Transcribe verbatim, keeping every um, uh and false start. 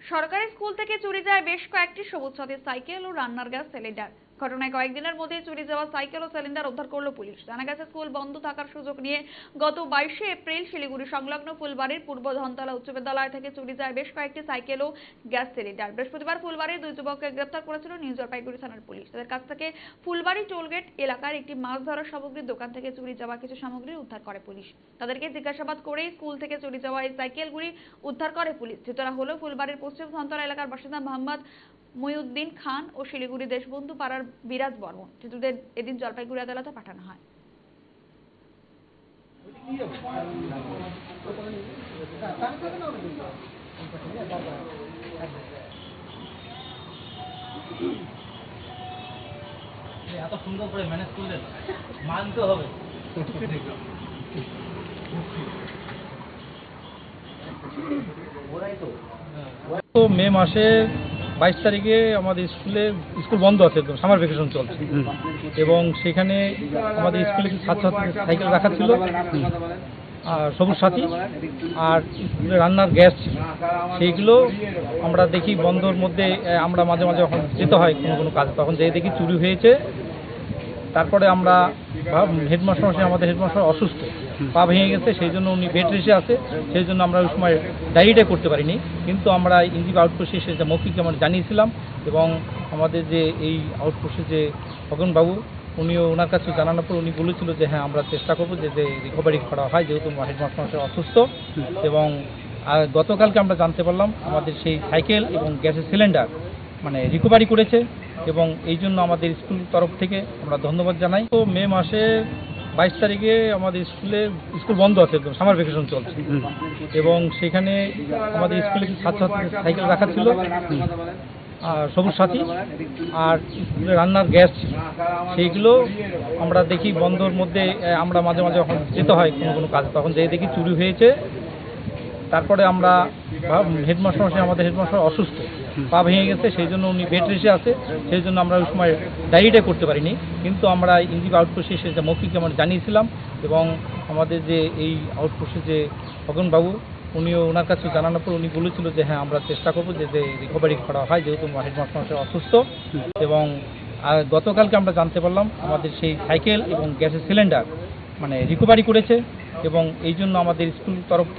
সরকারি স্কুল থেকে চুরি যায় বেশ কয়েকটি সবুজ সাথী সাইকেল ও রান্নার গ্যাস সিলিন্ডার। ঘটনায় কয়েকদিনের মধ্যে চুরি যাওয়া সাইকেল ও সিলিন্ডার উদ্ধার করল পুলিশ। জানা গেছে, স্কুল বন্ধ থাকার সুযোগ নিয়ে গত বাইশে এপ্রিল শিলিগুড়ি সংলগ্ন ফুলবাড়ির পূর্ব ধনতলা উচ্চ বিদ্যালয় থেকে চুরি যায় বেশ কয়েকটি সাইকেল ও গ্যাস সিলিন্ডার। বৃহস্পতিবার ফুলবাড়ির দুই যুবককে গ্রেপ্তার করেছিল নিউ জলপাইগুড়ি থানার পুলিশ। তাদের কাছ থেকে ফুলবাড়ি টোলগেট এলাকার একটি মাছ ধরার সামগ্রীর দোকান থেকে চুরি যাওয়া কিছু সামগ্রী উদ্ধার করে পুলিশ। তাদেরকে জিজ্ঞাসাবাদ করেই স্কুল থেকে চুরি যাওয়া এই সাইকেলগুলি উদ্ধার করে পুলিশ। ধৃতরা হলো ফুলবাড়ির পশ্চিম ধনতলা এলাকার বাসিন্দা মোহাম্মদ মহিউদ্দিন খান ও শিলিগুড়ি দেশবন্ধু পাড়ার বিরাজ বর্মন। ধৃতদের এদিন জলপাইগুড়ি আদালতে পাঠানো হয়। এত সুন্দর করে ম্যানেজ করলেন, মানতে হবে। তো মে মাসে বাইশ তারিখে আমাদের স্কুলে স্কুল বন্ধ আছে, সামার ভ্যাকেশন চলছে, এবং সেখানে আমাদের স্কুলে কিছু ছাত্রছাত্রী সাইকেল রাখা ছিল আর সবুজ সাথী আর স্কুলে রান্নার গ্যাস ছিল। সেইগুলো আমরা দেখি বন্ধর মধ্যে আমরা মাঝে মাঝে যখন যেতে হয় কোনো কোনো কাজে, তখন যেয়ে দেখি চুরি হয়েছে। তারপরে আমরা হেডমাস্টার মশাই, আমাদের হেডমাস্টার অসুস্থ, পা ভেঙে গেছে, সেই জন্য উনি বেড রেসে আছে, সেই জন্য আমরা ওই সময় ডায়েরিটা করতে পারিনি। কিন্তু আমরা ইঞ্জিপ আউটপোস্টে সেটা মৌখিক আমরা জানিয়েছিলাম, এবং আমাদের যে এই আউটপোস্টে যে খগনবাবু, উনিও ওনার কাছে জানানোর পর উনি বলেছিল যে হ্যাঁ আমরা চেষ্টা করবো যে রিকভারি করা হয়, যেহেতু হেডমাস্টার মশাই অসুস্থ। এবং গতকালকে আমরা জানতে পারলাম আমাদের সেই সাইকেল এবং গ্যাসের সিলিন্ডার মানে রিকভারি করেছে, এবং এই জন্য আমাদের স্কুল তরফ থেকে আমরা ধন্যবাদ জানাই। তো মে মাসে বাইশ তারিখে আমাদের স্কুলে স্কুল বন্ধ আছে, সামার ভ্যাকেশন চলছে, এবং সেখানে আমাদের স্কুলে কিছু ছাত্রছাত্রী সাইকেল রাখা ছিল আর সবুজ সাথী আর স্কুলে রান্নার গ্যাস ছিল। সেইগুলো আমরা দেখি বন্ধর মধ্যে আমরা মাঝে মাঝে যখন যেতে হয় কোনো কোনো কাজে, তখন যেয়ে দেখি চুরি হয়েছে। তারপরে আমরা হেডমাস্টার মশাই, আমাদের হেডমাস্টার অসুস্থ, পা ভেঙে গেছে, সেই জন্য উনি বেড রেসে আছে, সেই জন্য আমরা ওই সময় ডায়েরিটা করতে পারিনি। কিন্তু আমরা ইঞ্জিপ আউটপোস্টে সেটা মৌখিক আমরা জানিয়েছিলাম, এবং আমাদের যে এই আউটপোস্টে যে খগনবাবু, উনিও ওনার কাছে জানানোর পর উনি বলেছিল যে হ্যাঁ আমরা চেষ্টা করবো যে রিকভারি করা হয়, যেহেতু হেডমাস্টার মশাই অসুস্থ। এবং গতকালকে আমরা জানতে পারলাম আমাদের সেই সাইকেল এবং গ্যাসের সিলিন্ডার মানে রিকভারি করেছে, এবং এই জন্য আমাদের স্কুল তরফ